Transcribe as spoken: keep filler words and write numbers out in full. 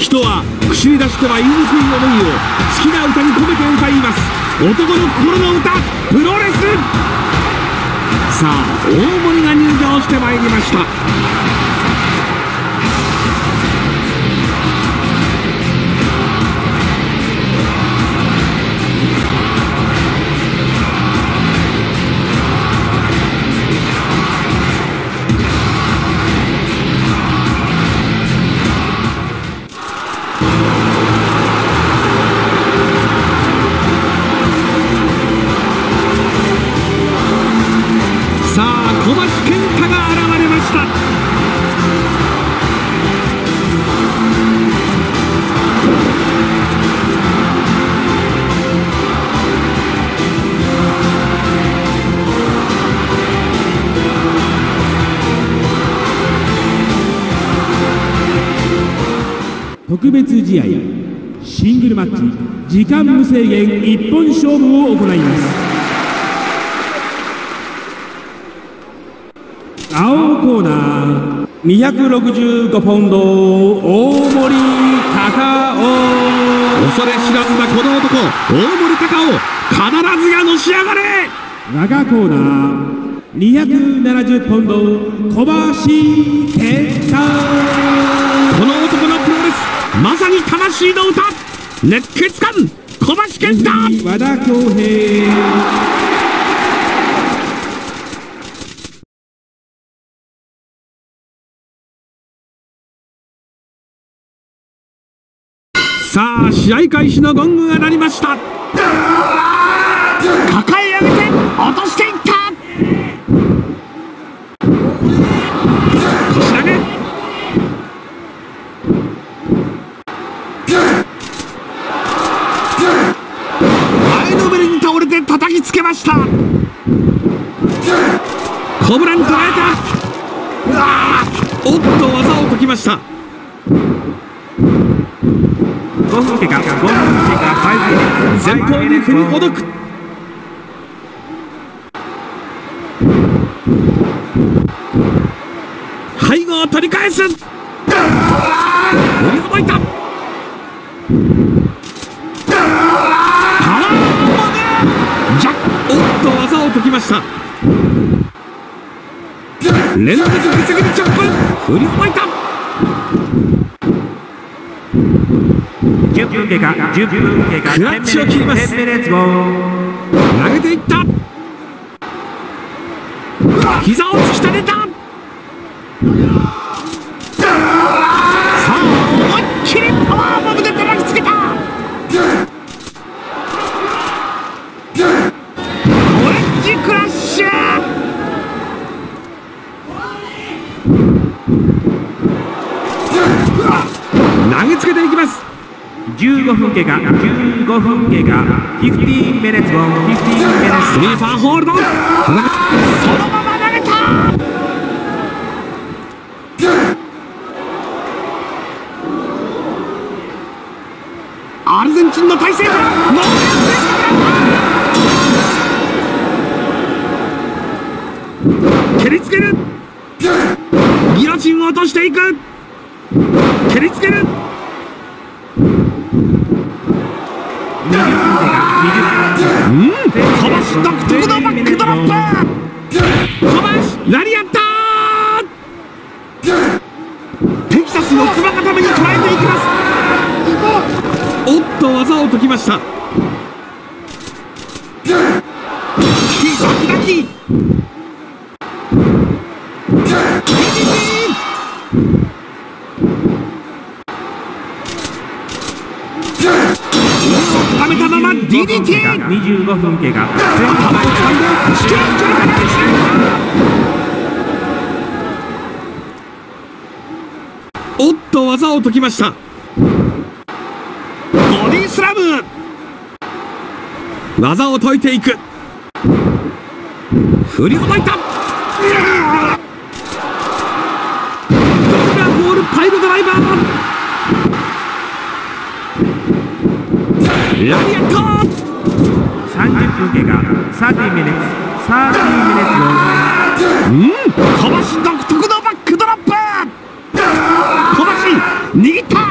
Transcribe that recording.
人は口に出しては言いにくい思いを好きな歌に込めて歌います。男の心の歌、プロレス。さあ大森が入場してまいりました。さあ小橋健太が現れました。 特別試合シングルマッチ時間無制限一本勝負を行います。青コーナーにひゃくろくじゅうごポンド大森隆夫。 恐れ知らずなこの男大森隆夫、必ずやのし上がれ。 長コーナーにひゃくななじゅうポンド小橋健太。 この男のプロレス、まさに魂の歌、熱血感、小橋健太。 和田恭平。 さあ試合開始のゴングが鳴りました。抱え上げて落としていった。腰投げ。前のめりに倒れて叩きつけました。コブラに捉えた。おっと技を解きました。 ごふん経過、ごふん経過、 前方に振りほどく。背後を取り返す。振りほどいた。パワーボムジャッ。おっと技を解きました。連続ぶつ切りチョップ。振りほどいた。 じゅっぷん経過、じゅっぷん経過、 クラッチを切ります。投げていった。膝を突き立てた。さあ思いっきりパワーボムで叩きつけた。オレンジクラッシュ。投げつけていきます。 じゅうごふん経過、じゅうごふん経過、じゅうごミニッツゴン、じゅうごミニッツ。 スリーパーホールド。そのまま投げた。アルゼンチンの体勢はもう蹴りつける。ギロチンを落としていく。蹴りつける。うん、小橋独特のバックドロップ。小橋ラリアッター。テキサスのつば固めに捉えていきます。おっと技を解きました。先抱き。溜めたまま ディーディーティー。 にじゅうごふん経過。 頭を掴んでステージにかけてしまう。おっと技を解きました。ボディスラム。技を解いていく。振りほどいた。ドルガンボールパイルドライバー。ラリアット。 さんじゅっぷん経過、さんじゅうミニッツ、さんじゅうミニッツ。 うん、小橋独特のバックドロップ。小橋握った。